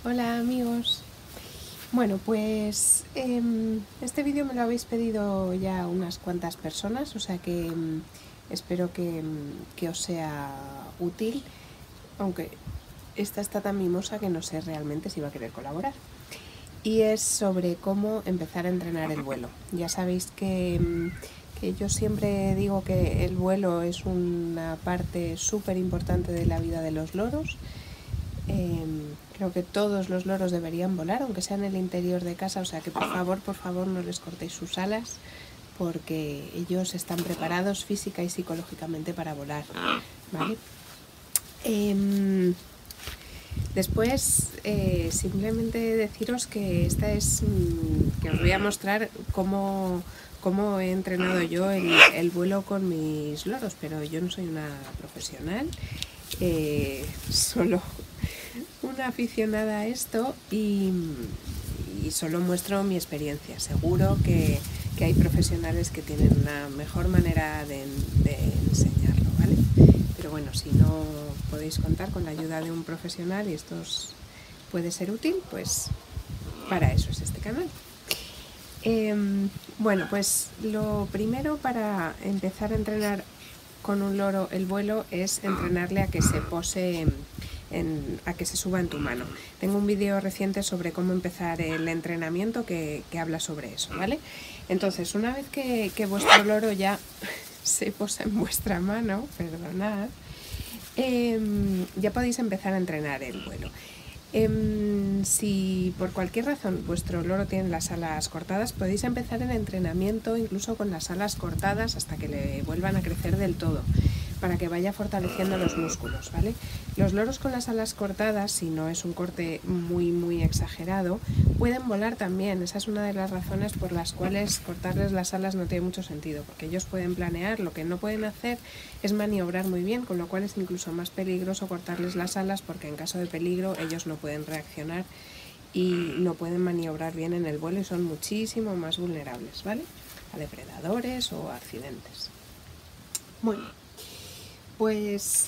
Hola amigos. Bueno, pues este vídeo me lo habéis pedido ya unas cuantas personas, o sea que espero que os sea útil, aunque esta está tan mimosa que no sé realmente si va a querer colaborar. Y es sobre cómo empezar a entrenar el vuelo. Ya sabéis que yo siempre digo que el vuelo es una parte súper importante de la vida de los loros. Creo que todos los loros deberían volar, aunque sea en el interior de casa, o sea que por favor no les cortéis sus alas, porque ellos están preparados física y psicológicamente para volar, ¿vale? Después, simplemente deciros que esta es que os voy a mostrar cómo he entrenado yo el vuelo con mis loros, pero yo no soy una profesional, solo una aficionada a esto y solo muestro mi experiencia. Seguro que hay profesionales que tienen una mejor manera de enseñarlo, ¿vale? Pero bueno, si no podéis contar con la ayuda de un profesional y esto os puede ser útil, pues para eso es este canal. Bueno, pues lo primero para empezar a entrenar con un loro el vuelo es entrenarle a que se pose, a que se suba en tu mano. Tengo un vídeo reciente sobre cómo empezar el entrenamiento que habla sobre eso, ¿vale? Entonces, una vez que vuestro loro ya se posa en vuestra mano, perdonad, ya podéis empezar a entrenar el vuelo. Si por cualquier razón vuestro loro tiene las alas cortadas, podéis empezar el entrenamiento incluso con las alas cortadas hasta que le vuelvan a crecer del todo, para que vaya fortaleciendo los músculos, ¿vale? Los loros con las alas cortadas, si no es un corte muy exagerado, pueden volar también. Esa es una de las razones por las cuales cortarles las alas no tiene mucho sentido, porque ellos pueden planear, lo que no pueden hacer es maniobrar muy bien, con lo cual es incluso más peligroso cortarles las alas, porque en caso de peligro ellos no pueden reaccionar y no pueden maniobrar bien en el vuelo y son muchísimo más vulnerables, ¿vale? A depredadores o a accidentes. Bueno, pues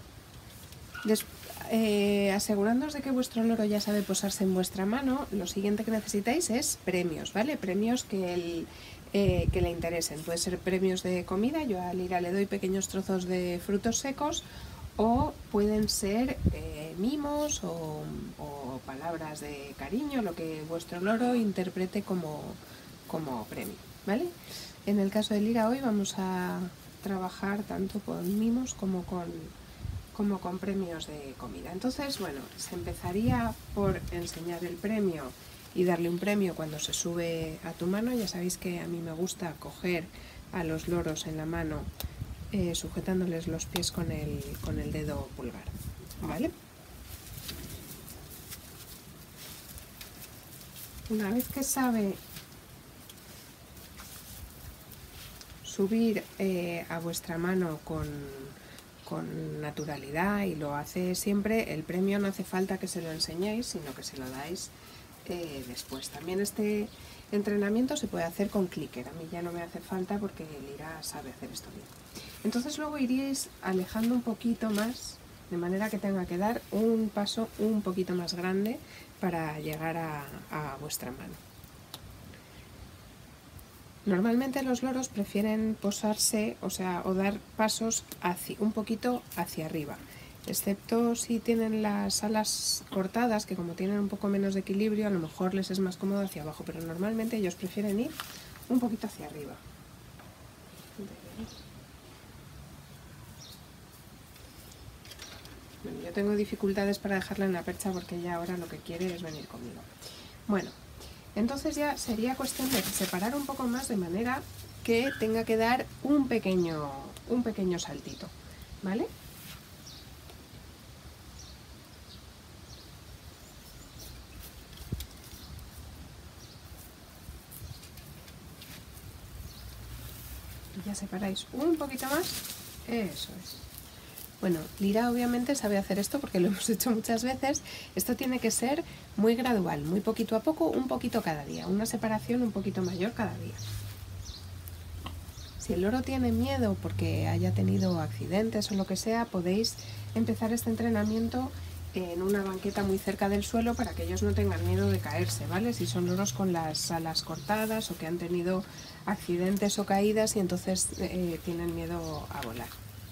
asegurándoos de que vuestro loro ya sabe posarse en vuestra mano, lo siguiente que necesitáis es premios, ¿vale? Premios que le interesen. Puede ser premios de comida, yo a Lira le doy pequeños trozos de frutos secos, o pueden ser mimos o palabras de cariño, lo que vuestro loro interprete como premio, ¿vale? En el caso de Lira hoy vamos a trabajar tanto con mimos como con premios de comida. Entonces, bueno, se empezaría por enseñar el premio y darle un premio cuando se sube a tu mano. Ya sabéis que a mí me gusta coger a los loros en la mano sujetándoles los pies con el dedo pulgar, ¿vale? Una vez que sabe subir a vuestra mano con naturalidad y lo hace siempre, el premio no hace falta que se lo enseñéis, sino que se lo dais después. También este entrenamiento se puede hacer con clicker. A mí ya no me hace falta porque Lira sabe hacer esto bien. Entonces luego iríais alejando un poquito más, de manera que tenga que dar un paso un poquito más grande para llegar a vuestra mano. Normalmente los loros prefieren posarse, o dar pasos un poquito hacia arriba, excepto si tienen las alas cortadas, que como tienen un poco menos de equilibrio, a lo mejor les es más cómodo hacia abajo, pero normalmente ellos prefieren ir un poquito hacia arriba. Bueno, yo tengo dificultades para dejarla en la percha porque ella ahora lo que quiere es venir conmigo. Bueno, entonces ya sería cuestión de separar un poco más de manera que tenga que dar un pequeño saltito, ¿vale? Y ya separáis un poquito más, eso es. Bueno, Lira obviamente sabe hacer esto porque lo hemos hecho muchas veces. Esto tiene que ser muy gradual, muy poquito a poco, un poquito cada día, una separación un poquito mayor cada día. Si el loro tiene miedo porque haya tenido accidentes o lo que sea, podéis empezar este entrenamiento en una banqueta muy cerca del suelo para que ellos no tengan miedo de caerse, ¿vale? Si son loros con las alas cortadas o que han tenido accidentes o caídas y entonces tienen miedo a volar.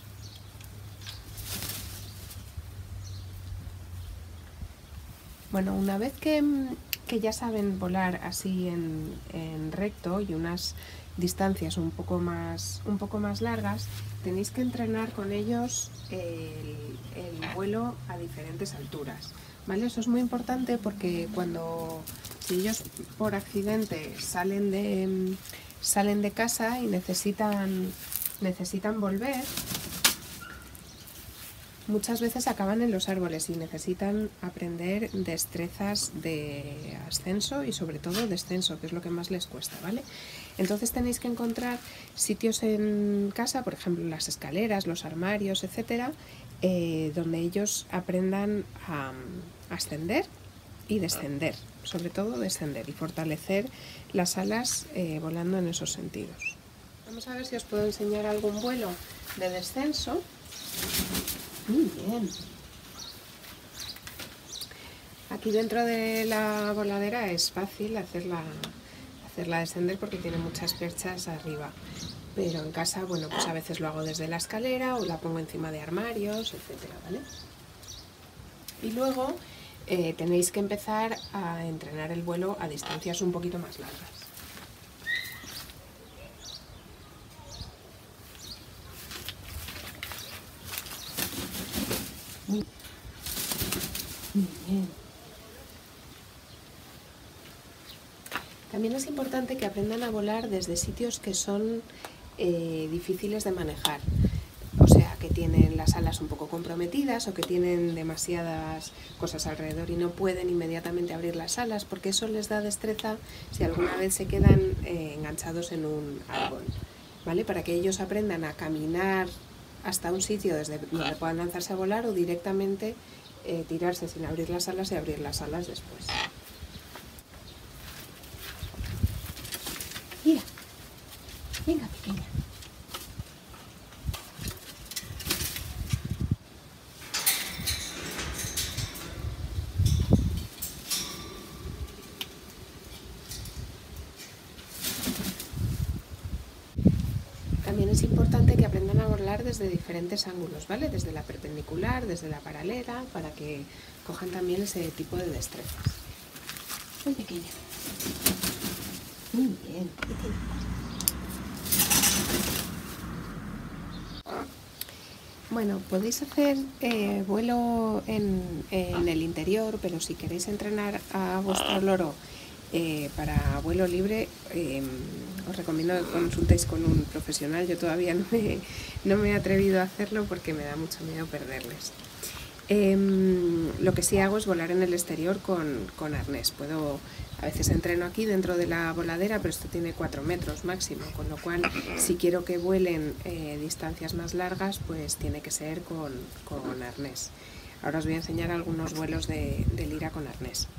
Bueno, una vez que ya saben volar así en recto y unas distancias un poco más largas, tenéis que entrenar con ellos el vuelo a diferentes alturas, ¿vale? Eso es muy importante porque si ellos por accidente salen de casa y necesitan volver, muchas veces acaban en los árboles y necesitan aprender destrezas de ascenso y sobre todo descenso, que es lo que más les cuesta, ¿vale? Entonces tenéis que encontrar sitios en casa, por ejemplo las escaleras, los armarios, etcétera, donde ellos aprendan a ascender y descender, sobre todo descender y fortalecer las alas volando en esos sentidos. Vamos a ver si os puedo enseñar algún vuelo de descenso. Muy bien. Aquí dentro de la voladera es fácil hacerla descender porque tiene muchas perchas arriba. Pero en casa, bueno, pues a veces lo hago desde la escalera o la pongo encima de armarios, etcétera, ¿vale? Y luego tenéis que empezar a entrenar el vuelo a distancias un poquito más largas. Muy bien. También es importante que aprendan a volar desde sitios que son difíciles de manejar. O sea, que tienen las alas un poco comprometidas o que tienen demasiadas cosas alrededor y no pueden inmediatamente abrir las alas, porque eso les da destreza si alguna vez se quedan enganchados en un árbol, ¿vale? Para que ellos aprendan a caminar hasta un sitio desde donde puedan lanzarse a volar o directamente tirarse sin abrir las alas y abrir las alas después. Mira, venga pequeña. También es importante que aprendan a volar desde diferentes ángulos, ¿vale? Desde la perpendicular, desde la paralela, para que cojan también ese tipo de destrezas. Muy pequeña. Muy bien. Bueno, podéis hacer vuelo en el interior, pero si queréis entrenar a vuestro loro para vuelo libre, os recomiendo que consultéis con un profesional. Yo todavía no me he atrevido a hacerlo porque me da mucho miedo perderles. Lo que sí hago es volar en el exterior con arnés. A veces entreno aquí dentro de la voladera, pero esto tiene 4 metros máximo, con lo cual si quiero que vuelen distancias más largas, pues tiene que ser con arnés. Ahora os voy a enseñar algunos vuelos de lira con arnés.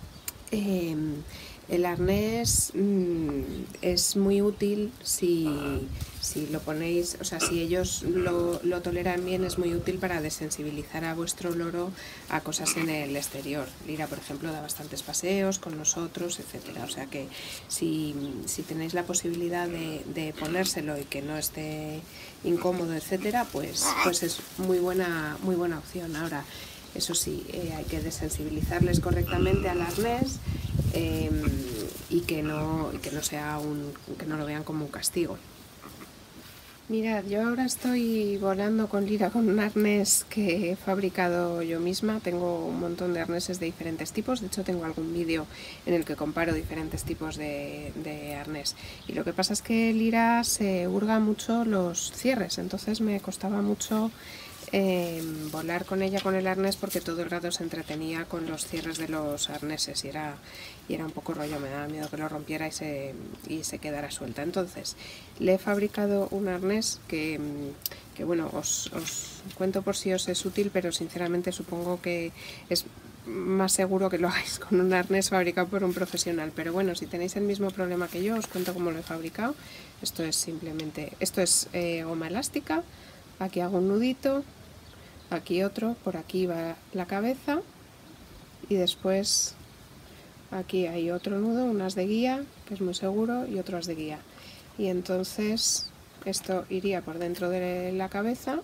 El arnés es muy útil si lo ponéis, o sea, si ellos lo toleran bien, es muy útil para desensibilizar a vuestro loro a cosas en el exterior. Lira, por ejemplo, da bastantes paseos con nosotros, etcétera. O sea que si tenéis la posibilidad de ponérselo y que no esté incómodo, etcétera, pues es muy buena opción. Ahora, eso sí, hay que desensibilizarles correctamente al arnés y que no lo vean como un castigo. Mirad, yo ahora estoy volando con lira con un arnés que he fabricado yo misma. Tengo un montón de arneses de diferentes tipos, de hecho tengo algún vídeo en el que comparo diferentes tipos de arnés. Y lo que pasa es que lira se hurga mucho los cierres, entonces me costaba mucho volar con ella con el arnés porque todo el rato se entretenía con los cierres de los arneses y era un poco rollo, me daba miedo que lo rompiera y se quedara suelta. Entonces le he fabricado un arnés que bueno, os cuento por si os es útil, pero sinceramente supongo que es más seguro que lo hagáis con un arnés fabricado por un profesional. Pero bueno, si tenéis el mismo problema que yo, os cuento cómo lo he fabricado. Esto es goma elástica. Aquí hago un nudito, aquí otro, por aquí va la cabeza y después aquí hay otro nudo, un as de guía, que es muy seguro, y otro as de guía. Y entonces esto iría por dentro de la cabeza,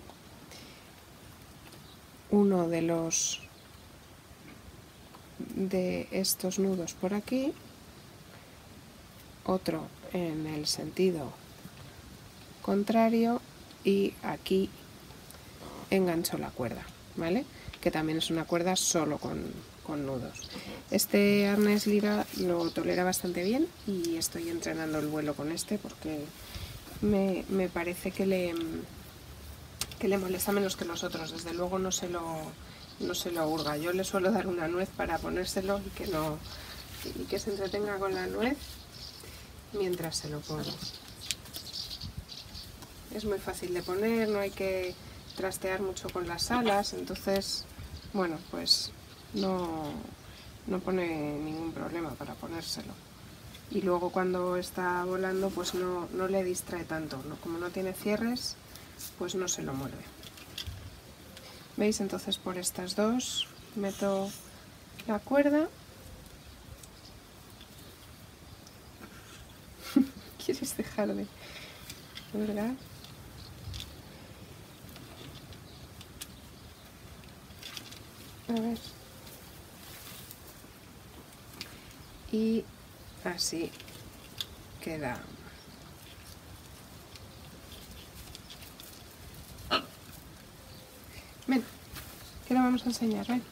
uno de estos nudos por aquí, otro en el sentido contrario y aquí engancho la cuerda, ¿vale? Que también es una cuerda solo con nudos. Este arnés Lyra lo tolera bastante bien y estoy entrenando el vuelo con este porque me parece que le molesta menos que los otros. Desde luego no se lo hurga. Yo le suelo dar una nuez para ponérselo y que se entretenga con la nuez mientras se lo pongo. Es muy fácil de poner, no hay que trastear mucho con las alas, entonces, bueno, pues no pone ningún problema para ponérselo. Y luego cuando está volando, pues no le distrae tanto, ¿no? Como no tiene cierres, pues no se lo muerde. ¿Veis? Entonces por estas dos meto la cuerda. ¿Quieres dejar de...? ¿Verdad? A ver. Y así queda. Ven, que lo vamos a enseñar, ven.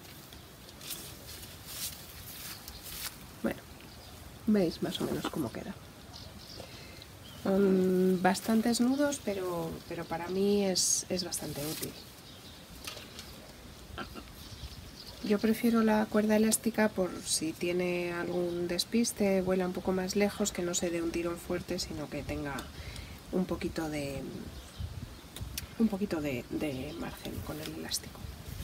Bueno, veis más o menos cómo queda. Son bastantes nudos, pero para mí es bastante útil. Yo prefiero la cuerda elástica por si tiene algún despiste, vuela un poco más lejos, que no se dé un tirón fuerte, sino que tenga un poquito de margen con el elástico.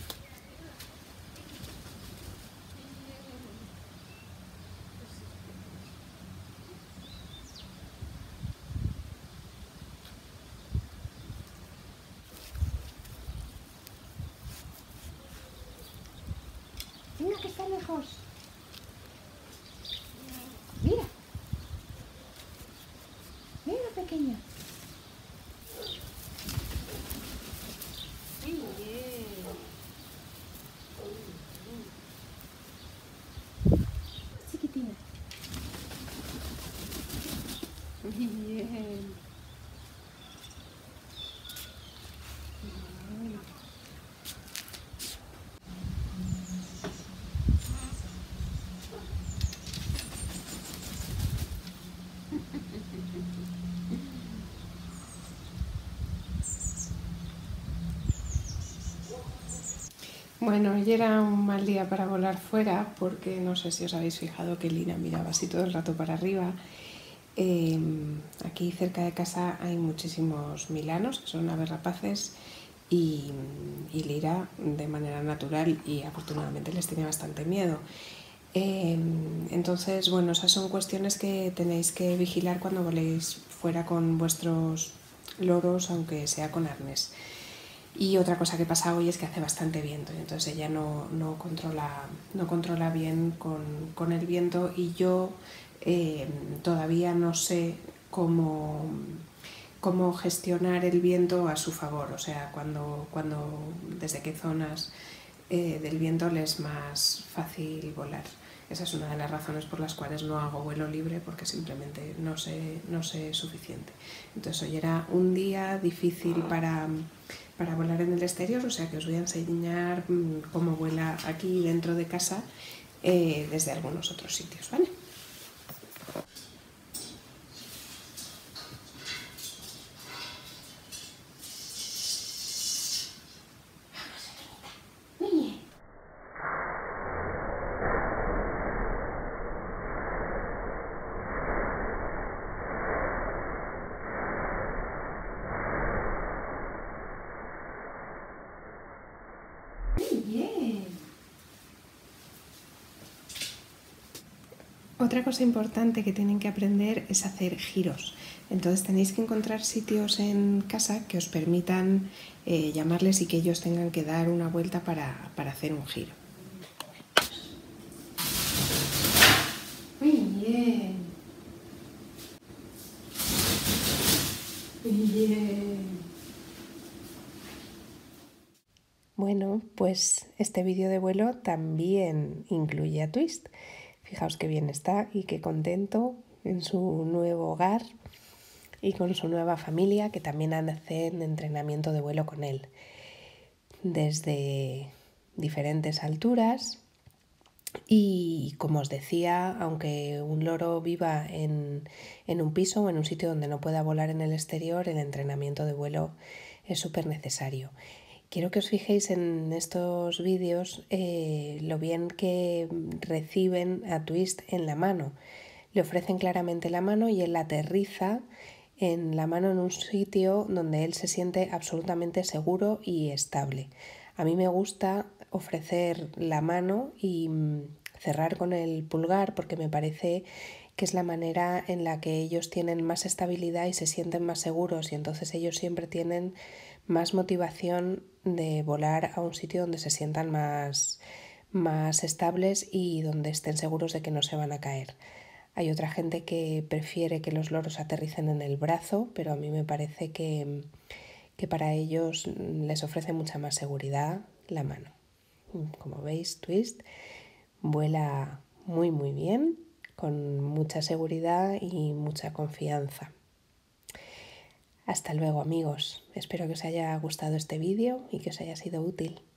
Mira que está lejos. Mira. Mira, pequeña. Muy bien. Chiquitina. Muy bien. Bueno, hoy era un mal día para volar fuera porque no sé si os habéis fijado que Lina miraba así todo el rato para arriba. Aquí cerca de casa hay muchísimos milanos, que son aves rapaces, y Lira de manera natural y afortunadamente les tiene bastante miedo. Entonces, bueno, esas son cuestiones que tenéis que vigilar cuando voléis fuera con vuestros loros, aunque sea con arnés. Y otra cosa que pasa hoy es que hace bastante viento y entonces ella no controla bien con el viento y yo todavía no sé cómo gestionar el viento a su favor, o sea, desde qué zonas del viento le es más fácil volar. Esa es una de las razones por las cuales no hago vuelo libre, porque simplemente no sé suficiente. Entonces hoy era un día difícil para volar en el exterior, o sea que os voy a enseñar cómo vuela aquí dentro de casa desde algunos otros sitios, ¿vale? Otra cosa importante que tienen que aprender es hacer giros. Entonces tenéis que encontrar sitios en casa que os permitan llamarles y que ellos tengan que dar una vuelta para hacer un giro. Muy bien. Muy bien. Bueno, pues este vídeo de vuelo también incluye a Twist. Fijaos qué bien está y qué contento en su nuevo hogar y con su nueva familia, que también hacen entrenamiento de vuelo con él desde diferentes alturas. Y como os decía, aunque un loro viva en un piso o en un sitio donde no pueda volar en el exterior, el entrenamiento de vuelo es súper necesario. Quiero que os fijéis en estos vídeos lo bien que reciben a Twist en la mano. Le ofrecen claramente la mano y él aterriza en la mano en un sitio donde él se siente absolutamente seguro y estable. A mí me gusta ofrecer la mano y cerrar con el pulgar porque me parece que es la manera en la que ellos tienen más estabilidad y se sienten más seguros, y entonces ellos siempre tienen más motivación de volar a un sitio donde se sientan más estables y donde estén seguros de que no se van a caer. Hay otra gente que prefiere que los loros aterricen en el brazo, pero a mí me parece que para ellos les ofrece mucha más seguridad la mano. Como veis, Twist vuela muy muy bien, con mucha seguridad y mucha confianza. Hasta luego, amigos. Espero que os haya gustado este vídeo y que os haya sido útil.